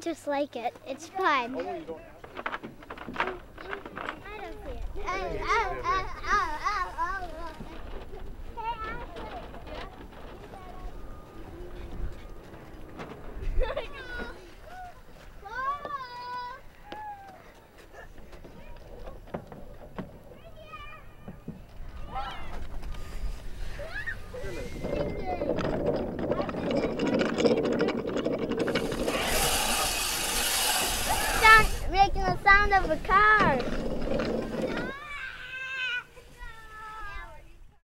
just like it. It's fun. Oh, you don't have to. I don't see it. Making the sound of a car.